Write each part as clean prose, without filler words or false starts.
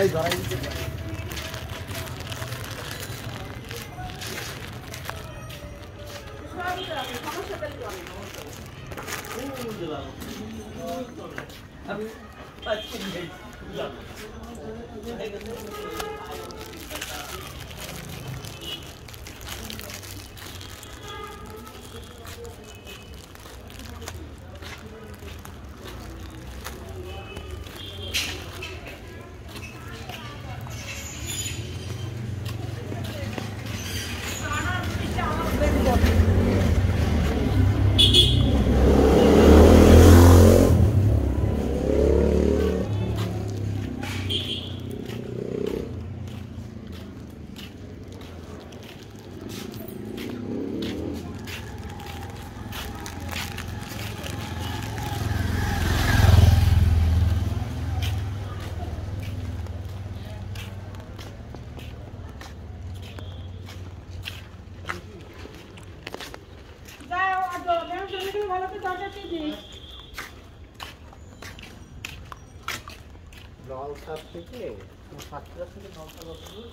নলসার থেকে 7টা থেকে নলসা কত দূর?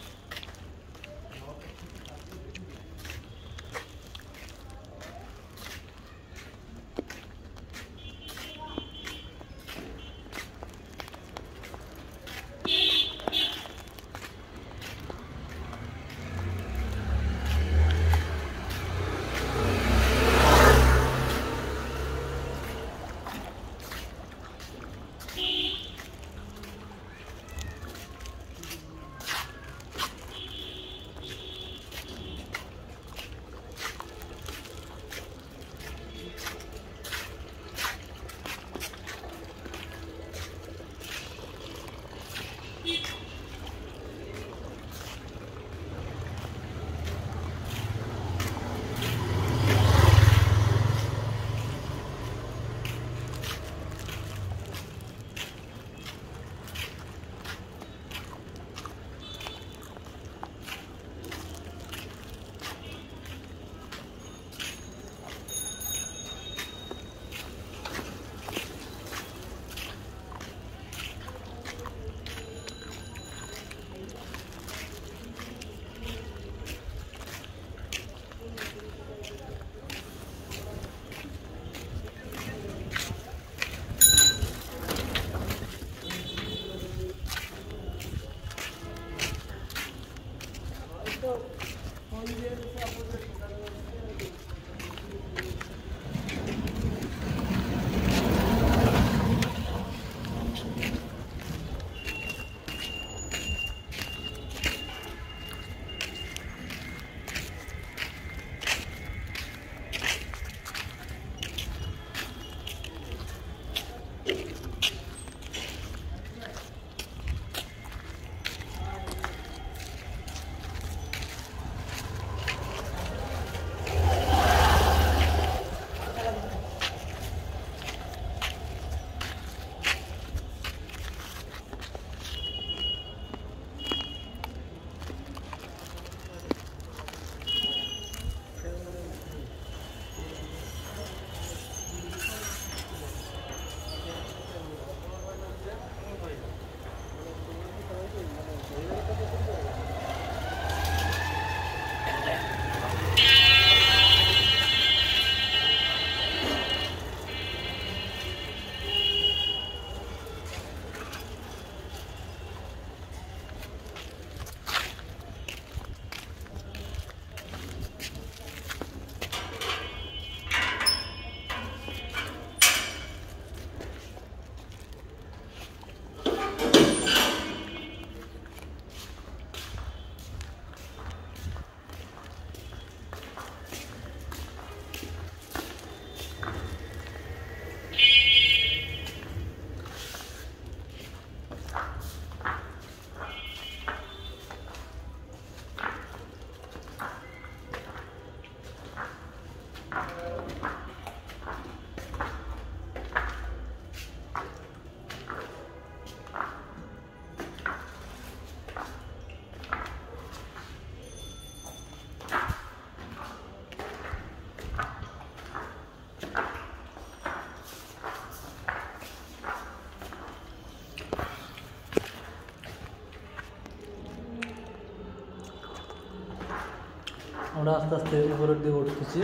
আমরা আস্তে আস্তে উপরের দিকে উঠতেছি।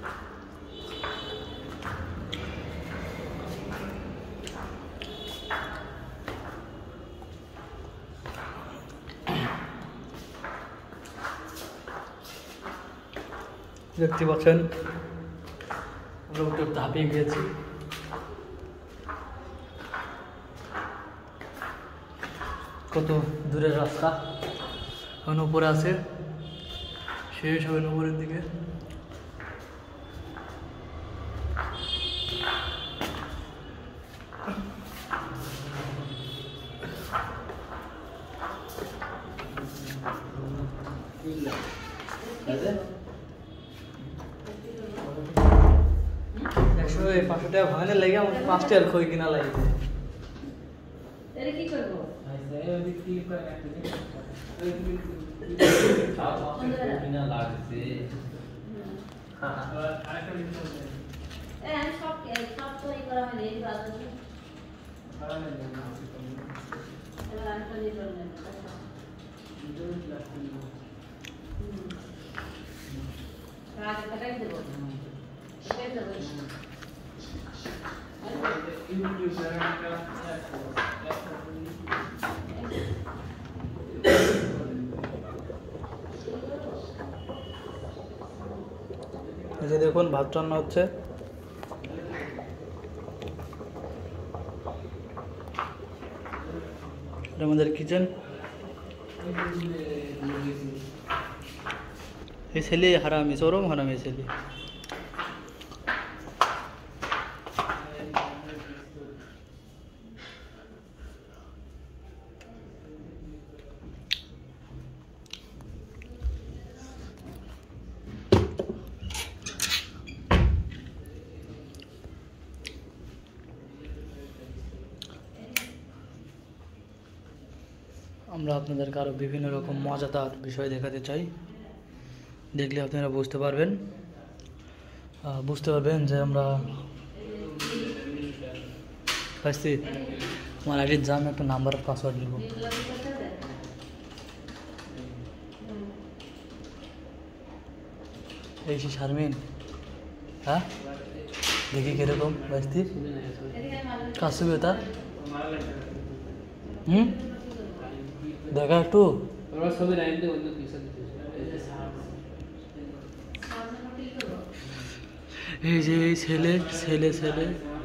দেখতে পাচ্ছেন আমরা উঠে উঠতে হাঁপিয়ে গিয়েছি। কত দূরের রাস্তা, এখন উপরে আছে, শেষ হবে উপরের দিকে। একশো 500 টাকা ভাঙানে লেগে আমার 5 টাকার খই কিনা লাগে। কি করবো? এই যে দেখুন ভাত রান্না হচ্ছে। এটা আমাদের কিচেন। এই ছেলে হারামি, চরম হারামি ছেলে। আমরা আপনাদেরকে আরও বিভিন্ন রকম মজাদার বিষয় দেখাতে চাই, দেখলে আপনারা বুঝতে পারবেন যে আমরা আসছি। আমার আইডির জাম একটা নাম্বার পাসওয়ার্ড নেব। এই সে শারমিন, হ্যাঁ দেখি কিরকম বাস্তি কাছে বেতা। দেখা একটু এই যে ছেলে ছেলে ছেলে